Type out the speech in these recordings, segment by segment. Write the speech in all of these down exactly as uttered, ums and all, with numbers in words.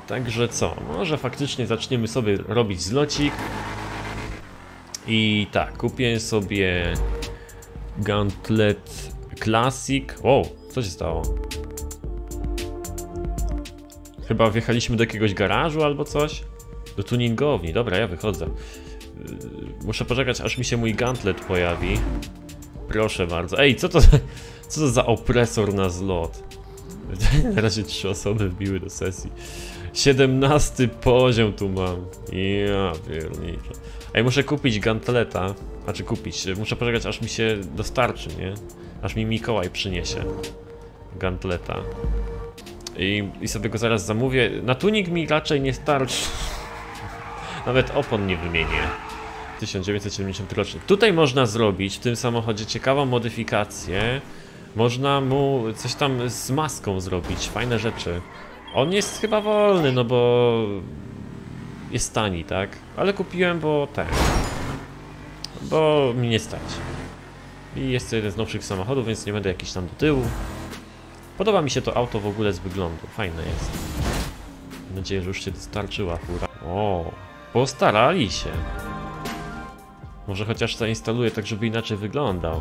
Także co, może faktycznie zaczniemy sobie robić zlocik. I tak, kupię sobie Gauntlet Classic. Wow, co się stało? Chyba wjechaliśmy do jakiegoś garażu albo coś? Do tuningowni, dobra, ja wychodzę. Muszę poczekać, aż mi się mój Gauntlet pojawi. Proszę bardzo. Ej, co to, co to za opresor na zlot? Na razie trzy osoby wbiły do sesji. siedemnasty poziom tu mam. Ja pierniczę. Ej, muszę kupić Gauntleta. Znaczy kupić, muszę poczekać, aż mi się dostarczy, nie? Aż mi Mikołaj przyniesie Gauntleta. I, I sobie go zaraz zamówię. Na tuning mi raczej nie starczy. Nawet opon nie wymienię. tysiąc dziewięćset siedemdziesiąt roczny. Tutaj można zrobić w tym samochodzie ciekawą modyfikację. Można mu coś tam z maską zrobić, fajne rzeczy. On jest chyba wolny, no bo jest tani, tak? Ale kupiłem, bo ten. Bo mi nie stać. I jest to jeden z nowszych samochodów, więc nie będę jakiś tam do tyłu. Podoba mi się to auto w ogóle z wyglądu, fajne jest. Mam nadzieję, że już się dostarczyła fura. O, postarali się. Może chociaż zainstaluję tak, żeby inaczej wyglądał.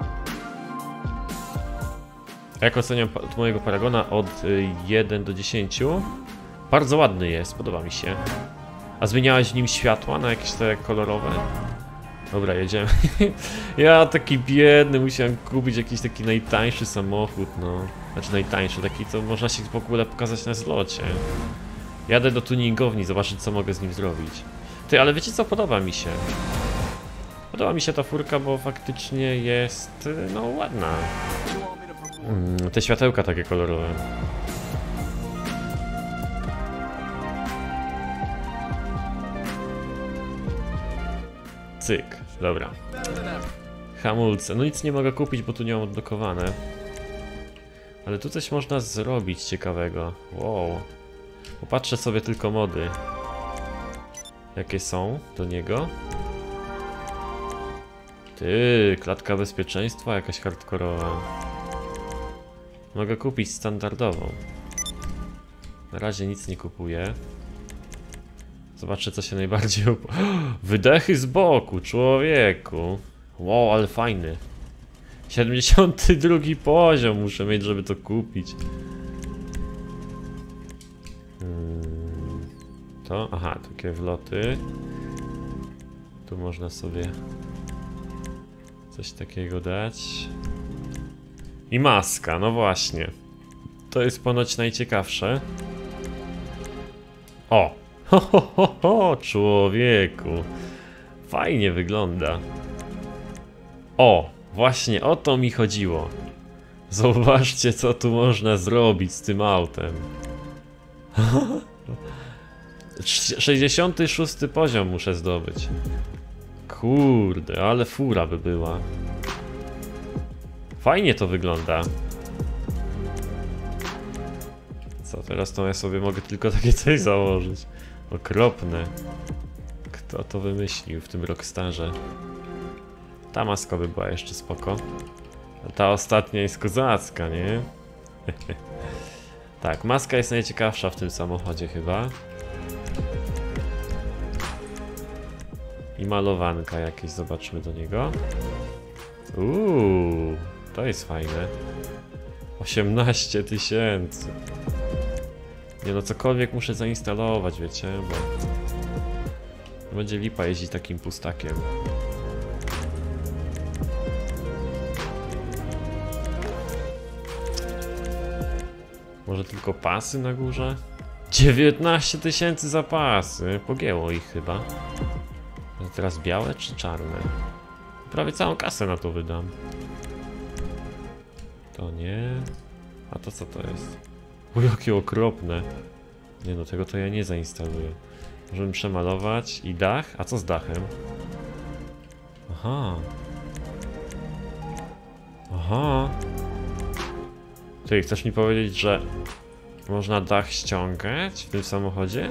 Jak oceniam mojego Paragona od jeden do dziesięciu? Bardzo ładny jest, podoba mi się. A zmieniałeś w nim światła na jakieś te kolorowe? Dobra, jedziemy. Ja taki biedny, musiałem kupić jakiś taki najtańszy samochód, no. Znaczy najtańszy, taki co można się w ogóle pokazać na zlocie. Jadę do tuningowni, zobaczyć co mogę z nim zrobić. Ty, ale wiecie co, podoba mi się. Podoba mi się ta furka, bo faktycznie jest, no, ładna. Mm, te światełka takie kolorowe. Cyk, dobra. Hamulce, no nic nie mogę kupić, bo tu nie mam odblokowane. Ale tu coś można zrobić ciekawego. Wow. Popatrzę sobie tylko mody. Jakie są do niego. Ty, klatka bezpieczeństwa jakaś hardkorowa. Mogę kupić standardową. Na razie nic nie kupuję. Zobaczę co się najbardziej op... Wydechy z boku, człowieku. Wow, ale fajny. siedemdziesiąty drugi poziom muszę mieć, żeby to kupić. Hmm. To? Aha, takie wloty. Tu można sobie coś takiego dać. I maska, no właśnie. To jest ponoć najciekawsze. O! Ho, ho, ho, ho, człowieku. Fajnie wygląda. O! Właśnie o to mi chodziło. Zobaczcie co tu można zrobić z tym autem. sześćdziesiąty szósty poziom muszę zdobyć. Kurde, ale fura by była. Fajnie to wygląda. Co, teraz to ja sobie mogę tylko takie coś założyć. Okropne. Kto to wymyślił w tym Rockstarze? Ta maska by była jeszcze spoko. A ta ostatnia jest kozacka, nie? Tak, maska jest najciekawsza w tym samochodzie chyba. I malowanka jakieś, zobaczmy do niego. Uuu, to jest fajne. osiemnaście tysięcy. Nie no, cokolwiek muszę zainstalować, wiecie, bo będzie lipa jeździć takim pustakiem. Może tylko pasy na górze? dziewiętnaście tysięcy za pasy. Pogięło ich chyba. Teraz białe czy czarne? Prawie całą kasę na to wydam. To nie. A to co to jest? O, jakie okropne. Nie no, tego to ja nie zainstaluję. Możemy przemalować i dach? A co z dachem? Aha. Aha. Ty, chcesz mi powiedzieć, że można dach ściągać w tym samochodzie?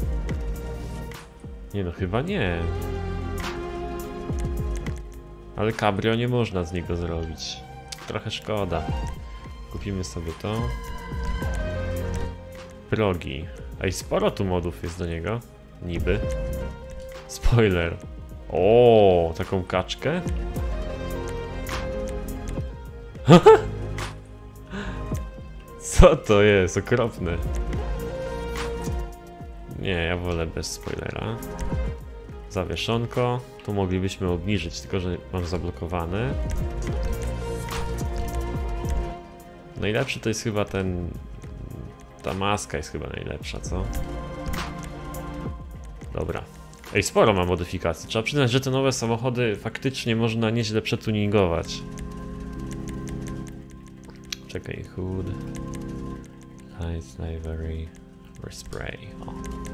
Nie no, chyba nie. Ale cabrio nie można z niego zrobić. Trochę szkoda. Kupimy sobie to. Progi. Ej, sporo tu modów jest do niego. Niby. Spoiler. O, taką kaczkę? Co to jest? Okropne. Nie, ja wolę bez spoilera. Zawieszonko. Tu moglibyśmy obniżyć, tylko że mam zablokowane. Najlepszy to jest chyba ten... Ta maska jest chyba najlepsza, co? Dobra. Ej, sporo ma modyfikacji. Trzeba przyznać, że te nowe samochody faktycznie można nieźle przetuningować. Czekaj, hood... Lights, livery... Spray. O.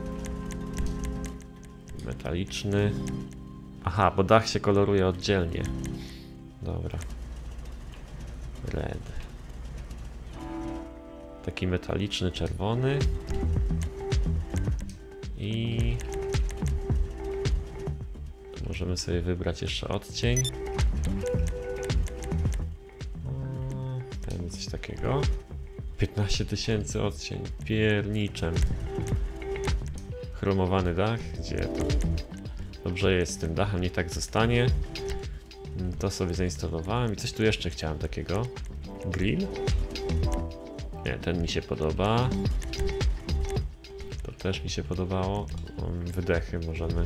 Metaliczny. Aha, bo dach się koloruje oddzielnie. Dobra. Red. Taki metaliczny, czerwony. I... Tu możemy sobie wybrać jeszcze odcień. Ten coś takiego. piętnaście tysięcy odcień. Pierniczem. Chromowany dach. Gdzie to? Dobrze jest z tym dachem, niech tak zostanie. To sobie zainstalowałem i coś tu jeszcze chciałem takiego. Grill? Nie, ten mi się podoba. To też mi się podobało. Wydechy możemy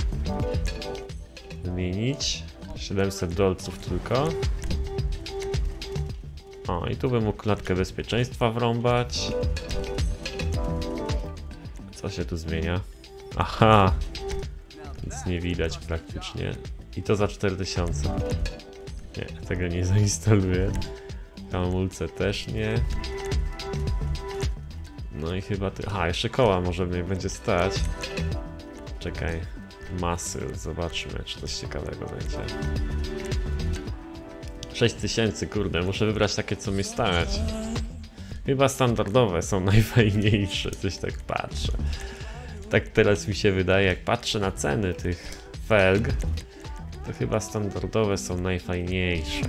wymienić. siedemset dolców tylko. O, i tu bym mógł klatkę bezpieczeństwa wrąbać. Co się tu zmienia? Aha! Nic nie widać praktycznie. I to za cztery tysiące. Nie, tego nie zainstaluję. Hamulce też nie. No i chyba ty... Aha, jeszcze koła może mnie będzie stać. Czekaj. Masy, zobaczmy, czy coś ciekawego będzie. sześć tysięcy, kurde, muszę wybrać takie, co mi stać. Chyba standardowe są najfajniejsze, coś tak patrzę. Tak teraz mi się wydaje, jak patrzę na ceny tych felg, to chyba standardowe są najfajniejsze.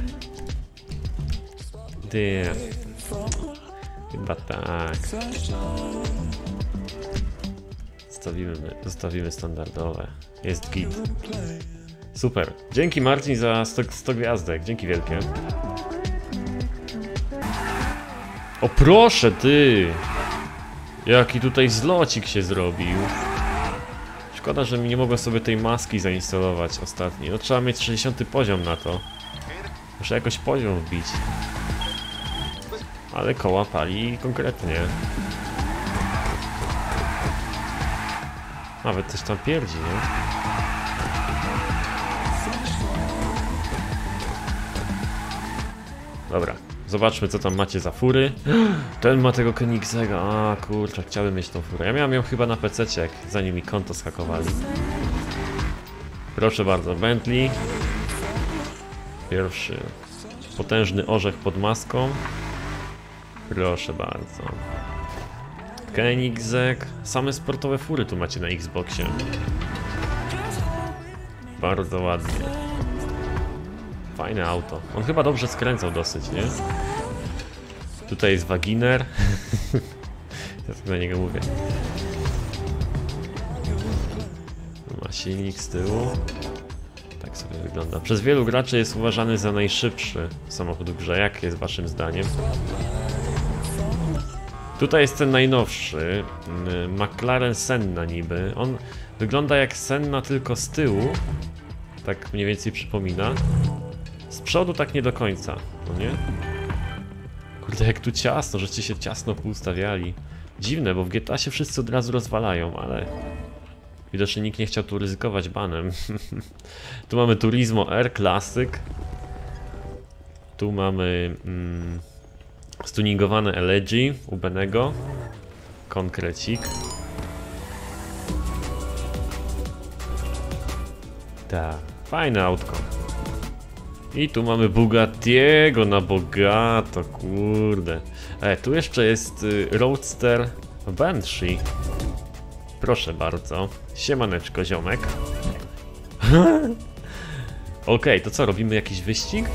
Damn. Chyba tak. Zostawimy, zostawimy standardowe. Jest git. Super. Dzięki Marcin za sto, sto gwiazdek. Dzięki wielkie. O proszę ty! Jaki tutaj zlocik się zrobił. Szkoda, że mi nie mogłem sobie tej maski zainstalować ostatni. No trzeba mieć sześćdziesiąty poziom na to. Muszę jakoś poziom wbić. Ale koła pali konkretnie. Nawet coś tam pierdzi, nie? Dobra, zobaczmy co tam macie za fury. Ten ma tego Koenigsegga. A kurczę, chciałbym mieć tą furę. Ja miałem ją chyba na pececie, jak zanim mi konto schakowali. Proszę bardzo, Bentley. Pierwszy potężny orzech pod maską. Proszę bardzo. Koenigsegg. Same sportowe fury tu macie na Xboxie. Bardzo ładnie. Fajne auto. On chyba dobrze skręcał dosyć, nie? Tutaj jest Wagner. Ja sobie na niego mówię. Ma silnik z tyłu. Tak sobie wygląda. Przez wielu graczy jest uważany za najszybszy samochód w grze. Jak jest waszym zdaniem? Tutaj jest ten najnowszy. McLaren Senna niby. On wygląda jak Senna, tylko z tyłu. Tak mniej więcej przypomina. Z przodu tak nie do końca, no nie? Kurde, jak tu ciasno, żeście się ciasno poustawiali. Dziwne, bo w G T A się wszyscy od razu rozwalają, ale... Widocznie nikt nie chciał tu ryzykować banem. Tu mamy Turismo R Classic. Tu mamy... Mm, stuningowane Elegy u Benego. Konkrecik. Tak, fajne autko. I tu mamy Bugattiego na bogato, kurde. E, tu jeszcze jest y, Roadster Banshee. Proszę bardzo. Siemaneczko, ziomek. Okej, okay, to co, robimy jakiś wyścig?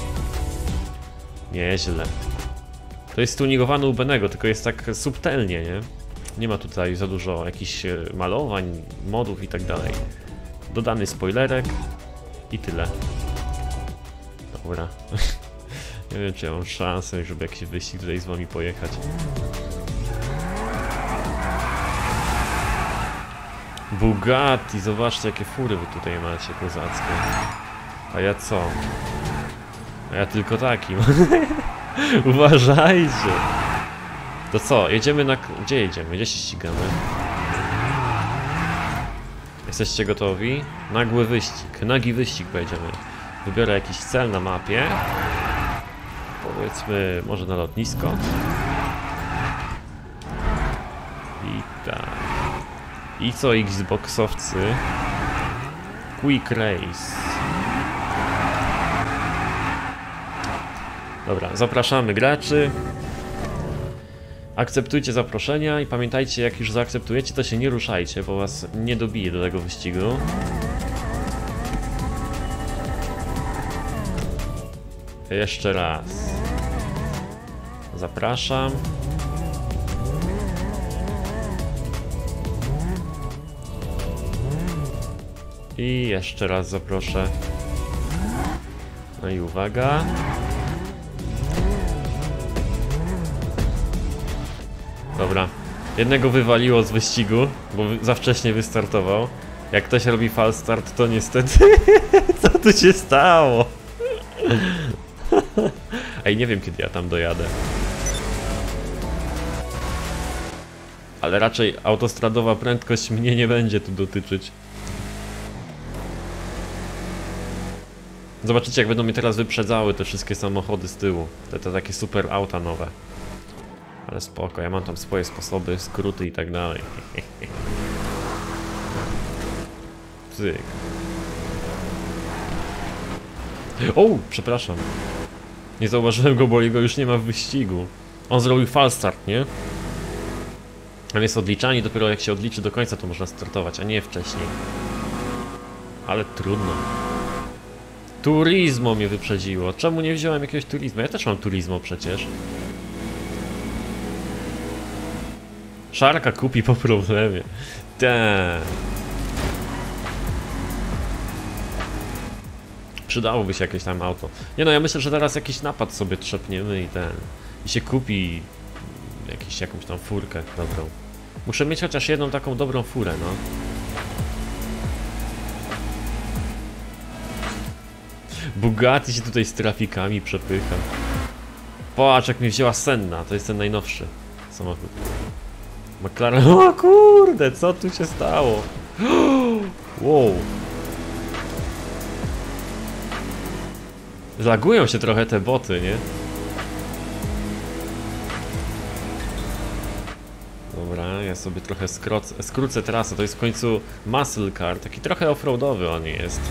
Nieźle. To jest tuningowany u Benego, tylko jest tak subtelnie, nie? Nie ma tutaj za dużo jakichś malowań, modów i tak dalej. Dodany spoilerek i tyle. Dobra. Nie wiem, czy ja mam szansę, żeby jakiś wyścig tutaj z wami pojechać. Bugatti, zobaczcie jakie fury wy tutaj macie kozackie. A ja co? A ja tylko taki. Uważajcie. To co, jedziemy na... Gdzie jedziemy? Gdzie się ścigamy? Jesteście gotowi? Nagły wyścig, nagi wyścig pojedziemy. Wybiorę jakiś cel na mapie. Powiedzmy, może na lotnisko. I tak. I co Xboxowcy? Quick Race. Dobra, zapraszamy graczy. Akceptujcie zaproszenia i pamiętajcie, jak już zaakceptujecie, to się nie ruszajcie, bo was nie dobije do tego wyścigu. Jeszcze raz. Zapraszam. I jeszcze raz zaproszę. No i uwaga. Dobra. Jednego wywaliło z wyścigu, bo za wcześnie wystartował. Jak ktoś robi false start, to niestety... Co tu się stało? Ej, nie wiem, kiedy ja tam dojadę. Ale raczej autostradowa prędkość mnie nie będzie tu dotyczyć. Zobaczycie, jak będą mnie teraz wyprzedzały te wszystkie samochody z tyłu. Te, te takie super auta nowe. Ale spoko, ja mam tam swoje sposoby, skróty i tak dalej. Cyk. O, przepraszam. Nie zauważyłem go, bo jego już nie ma w wyścigu. On zrobił false start, nie? On jest odliczany i dopiero jak się odliczy do końca, to można startować, a nie wcześniej. Ale trudno. Turismo mnie wyprzedziło. Czemu nie wziąłem jakiegoś Turismo? Ja też mam Turismo przecież. Szarka kupi po problemie. Damn. Przydałoby się jakieś tam auto. Nie no, ja myślę, że teraz jakiś napad sobie trzepniemy i ten... I się kupi... Jakiś, jakąś tam furkę dobrą. Muszę mieć chociaż jedną taką dobrą furę, no. Bugatti się tutaj z trafikami przepycha. Patrz, jak mnie wzięła Senna, to jest ten najnowszy samochód. McLaren... O kurde, co tu się stało? Wow. Lagują się trochę te boty, nie? Dobra, ja sobie trochę skrócę, skrócę trasę, to jest w końcu muscle car, taki trochę offroadowy on jest.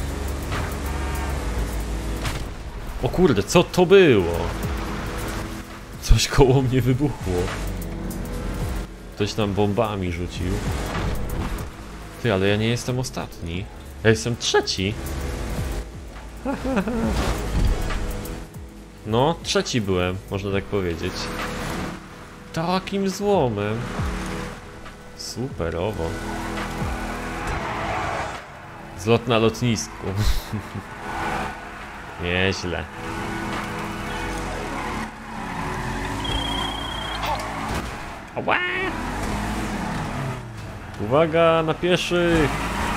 O kurde, co to było? Coś koło mnie wybuchło. Ktoś tam bombami rzucił. Ty, ale ja nie jestem ostatni. Ja jestem trzeci. No, trzeci byłem, można tak powiedzieć. Takim złomem. Superowo. Zlot na lotnisku. Nieźle. Ała! Uwaga na pieszych!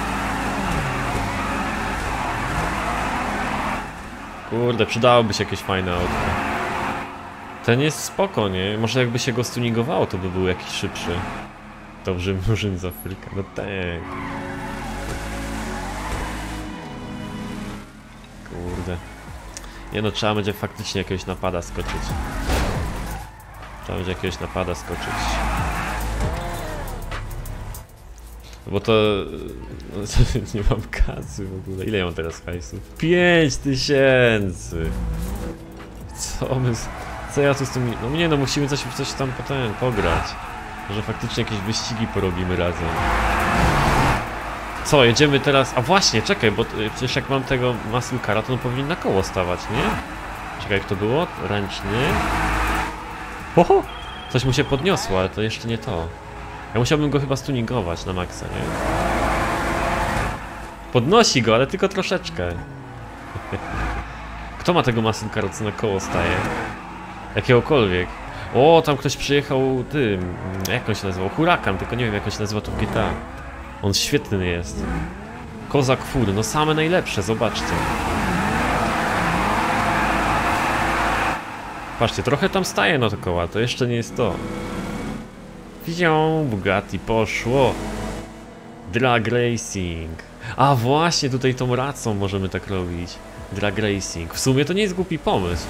Kurde, przydałoby się jakieś fajne auto. Ten jest spoko, nie? Może jakby się go stuningowało, to by był jakiś szybszy. Dobrze, murzyn z Afryka. No tak. Kurde. Nie no, trzeba będzie faktycznie jakiegoś napada skoczyć. Trzeba będzie jakiegoś napada skoczyć. Bo to... nie mam kasy w ogóle. Ile ja mam teraz hajsu? Pięć tysięcy! Co my... Co ja tu z tym... No nie no, musimy coś, coś tam potem pograć. Może faktycznie jakieś wyścigi porobimy razem. Co, jedziemy teraz... A właśnie, czekaj, bo przecież jak mam tego muscle cara, to on powinien na koło stawać, nie? Czekaj, jak to było? Ręczny... Oho! Coś mu się podniosło, ale to jeszcze nie to. Ja musiałbym go chyba stuningować na maksa, nie? Podnosi go, ale tylko troszeczkę. Kto ma tego muscle car, co na koło staje? Jakiegokolwiek. O, tam ktoś przyjechał tym... Jak on się nazywał? Hurakan, tylko nie wiem jak on się nazywa tu w G T A. On świetny jest. Kozak Fur, no same najlepsze, zobaczcie. Patrzcie, trochę tam staje na to koła, to jeszcze nie jest to. Widział, Bugatti poszło. Drag Racing. A właśnie, tutaj tą racą możemy tak robić. Drag Racing. W sumie to nie jest głupi pomysł.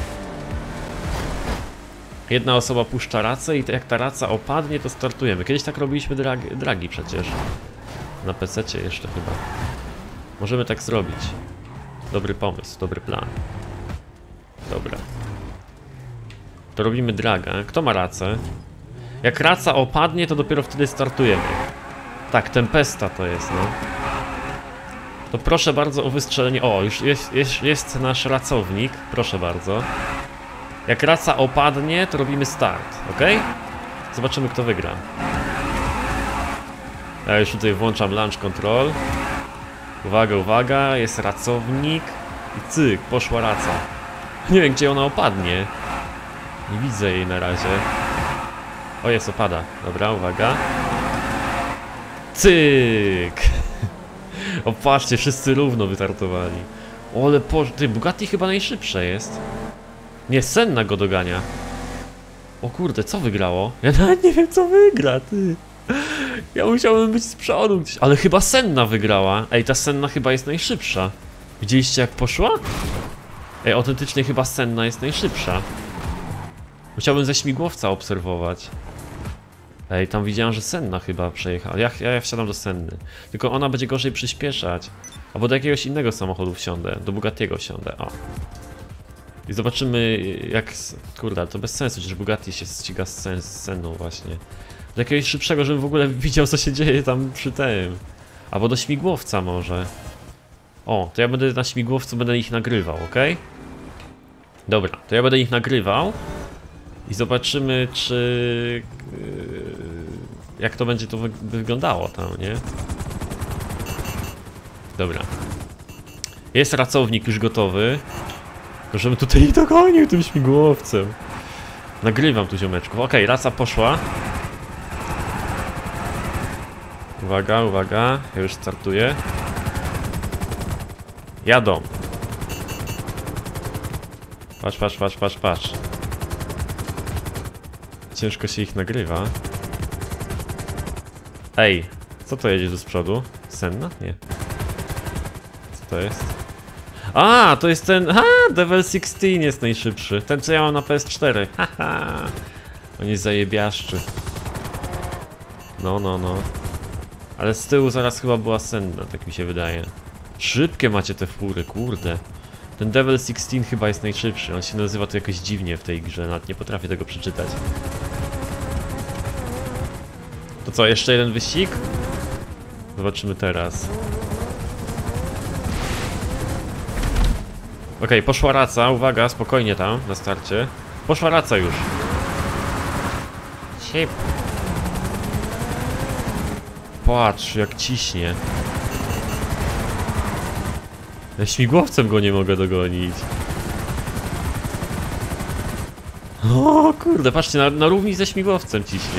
Jedna osoba puszcza racę i jak ta raca opadnie, to startujemy. Kiedyś tak robiliśmy drag, dragi przecież. Na pececie jeszcze chyba. Możemy tak zrobić. Dobry pomysł, dobry plan. Dobra. To robimy draga. Kto ma racę? Jak raca opadnie, to dopiero wtedy startujemy. Tak, Tempesta to jest, no. To proszę bardzo o wystrzelenie. O, już jest, jest, jest nasz racownik. Proszę bardzo. Jak raca opadnie, to robimy start, ok? Zobaczymy, kto wygra. Ja już tutaj włączam launch control. Uwaga, uwaga, jest racownik. I cyk, poszła raca. Nie wiem, gdzie ona opadnie. Nie widzę jej na razie. O, jest, opada. Dobra, uwaga. Cyk! O, patrzcie, wszyscy równo wytartowali. O, ale po... Ty, Bugatti chyba najszybsze jest. Nie, Senna go dogania. O kurde, co wygrało? Ja nawet nie wiem, co wygra, ty. Ja musiałem być z przodu gdzieś. Ale chyba Senna wygrała. Ej, ta Senna chyba jest najszybsza. Widzieliście, jak poszła? Ej, autentycznie chyba Senna jest najszybsza. Musiałbym ze śmigłowca obserwować. Ej, tam widziałem, że Senna chyba przejechała. Ja, ja, ja wsiadam do Senny. Tylko ona będzie gorzej przyspieszać. Albo do jakiegoś innego samochodu wsiądę. Do Bugattiego wsiądę, o. I zobaczymy jak... Kurde, to bez sensu, że Bugatti się ściga z, sen, z Senną właśnie. Do jakiegoś szybszego, żebym w ogóle widział, co się dzieje tam przy tym. Albo do śmigłowca może. O, to ja będę na śmigłowcu, będę ich nagrywał, ok? Dobra, to ja będę ich nagrywał. I zobaczymy, czy... jak to będzie to wy wyglądało tam, nie? Dobra. Jest racownik już gotowy. Żebym tutaj ich dogonił tym śmigłowcem. Nagrywam tu ziomeczków. Okej, okay, raca poszła. Uwaga, uwaga. Ja już startuję. Jadą. Patrz, patrz, patrz, patrz, patrz. Ciężko się ich nagrywa. Ej, co to jedzie tu z przodu? Senna? Nie. Co to jest? A, to jest ten... Ha, Devil szesnaście jest najszybszy. Ten, co ja mam na P S cztery. Haha. On jest zajebiaszczy. No, no, no. Ale z tyłu zaraz chyba była Senna, tak mi się wydaje. Szybkie macie te fury, kurde. Ten Devil szesnaście chyba jest najszybszy. On się nazywa to jakoś dziwnie w tej grze, nawet nie potrafię tego przeczytać. To co, jeszcze jeden wyścig? Zobaczymy teraz. Okej, okay, poszła raca, uwaga, spokojnie tam, na starcie. Poszła raca już. Siep. Patrz, jak ciśnie. Ja śmigłowcem go nie mogę dogonić. O kurde, patrzcie, na, na równi ze śmigłowcem ciśnie.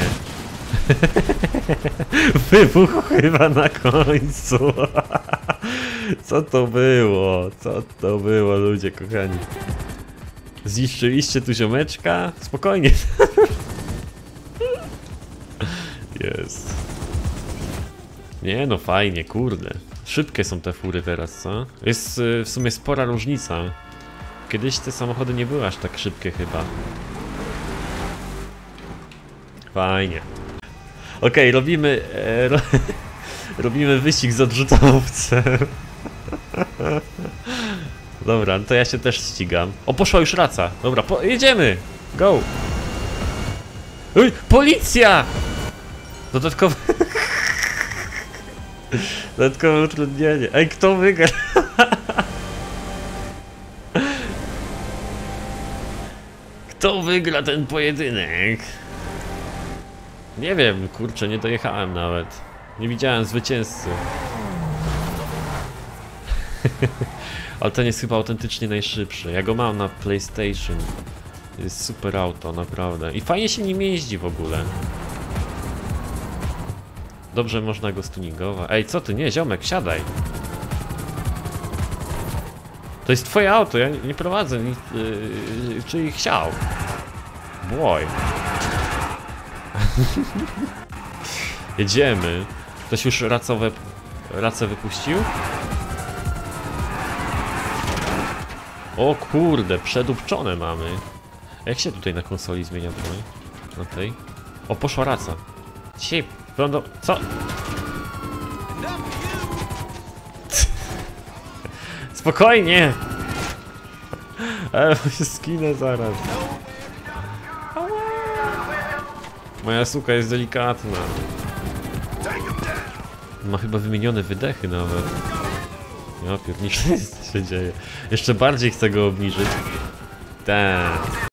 Wybuch chyba na końcu. Co to było? Co to było, ludzie kochani? Zniszczyliście tu ziomeczka? Spokojnie. Jest. Nie no, fajnie, kurde. Szybkie są te fury teraz, co? Jest y, w sumie spora różnica. Kiedyś te samochody nie były aż tak szybkie chyba. Fajnie. Okej, okay, robimy... E, ro, robimy wyścig z odrzutowcem. Dobra, no to ja się też ścigam. O, poszła już raca. Dobra, po, jedziemy! Go! Oj, policja! Dodatkowe... Dodatkowe utrudnienie. Ej, kto wygra? Kto wygra ten pojedynek? Nie wiem, kurczę, nie dojechałem nawet. Nie widziałem zwycięzcy. Ale ten jest chyba autentycznie najszybszy. Ja go mam na PlayStation. Jest super auto, naprawdę. I fajnie się nim jeździ w ogóle. Dobrze można go stuningować. Ej, co ty? Nie, ziomek, siadaj. To jest twoje auto, ja nie prowadzę nic, yy, czyli chciał. Błoj. Jedziemy. Ktoś już racowe, racę wypuścił? O kurde, przedupczone mamy. Jak się tutaj na konsoli zmienia broń? Na tej? O, poszła raca. Dzisiaj wygląda... Co? Spokojnie! Ale się skinę zaraz. Moja suka jest delikatna. Ma chyba wymienione wydechy nawet. Ja pierniczę, co się dzieje. Jeszcze bardziej chcę go obniżyć. Tak.